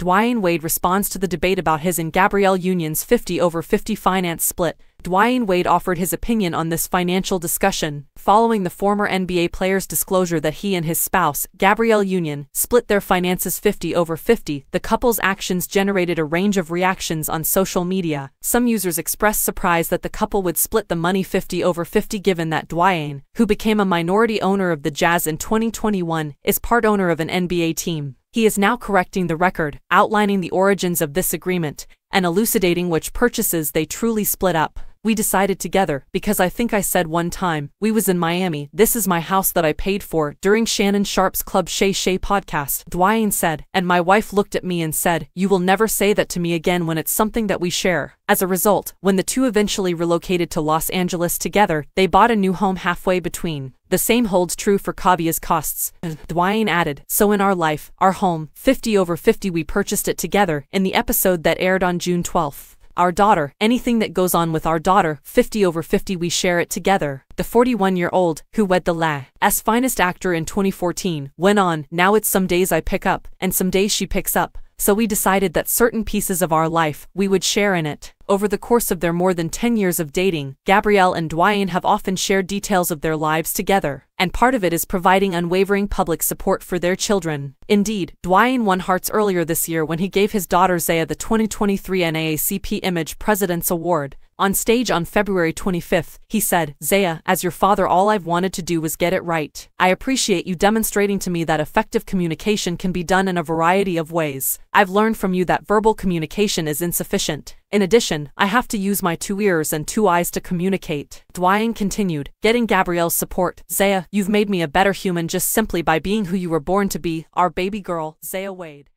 Dwyane Wade responds to the debate about his and Gabrielle Union's 50-over-50 finance split. Dwyane Wade offered his opinion on this financial discussion, following the former NBA player's disclosure that he and his spouse, Gabrielle Union, split their finances 50-over-50. The couple's actions generated a range of reactions on social media. Some users expressed surprise that the couple would split the money 50-over-50, given that Dwyane, who became a minority owner of the Jazz in 2021, is part owner of an NBA team. He is now correcting the record, outlining the origins of this agreement, and elucidating which purchases they truly split up. "We decided together, because I think I said one time, we was in Miami, this is my house that I paid for," during Shannon Sharpe's Club Shay Shay podcast. Dwyane said, "And my wife looked at me and said, you will never say that to me again when it's something that we share." As a result, when the two eventually relocated to Los Angeles together, they bought a new home halfway between. The same holds true for Kavia's costs. Dwyane added, "So in our life, our home, 50-over-50, we purchased it together," in the episode that aired on June 12th. "Our daughter, anything that goes on with our daughter, 50-over-50, we share it together." The 41-year-old, who wed the LA's finest actor in 2014, went on, "Now it's some days I pick up, and some days she picks up. So we decided that certain pieces of our life, we would share in it." Over the course of their more than 10 years of dating, Gabrielle and Dwyane have often shared details of their lives together, and part of it is providing unwavering public support for their children. Indeed, Dwyane won hearts earlier this year when he gave his daughter Zaya the 2023 NAACP Image President's Award. On stage on February 25th, he said, "Zaya, as your father, all I've wanted to do was get it right. I appreciate you demonstrating to me that effective communication can be done in a variety of ways. I've learned from you that verbal communication is insufficient. In addition, I have to use my 2 ears and 2 eyes to communicate." Dwyane continued, getting Gabrielle's support. "Zaya, you've made me a better human just simply by being who you were born to be, our baby girl, Zaya Wade."